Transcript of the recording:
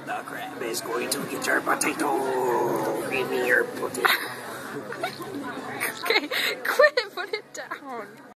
The crab is going to get your potato. Give me your potato. Okay, quit it, put it down.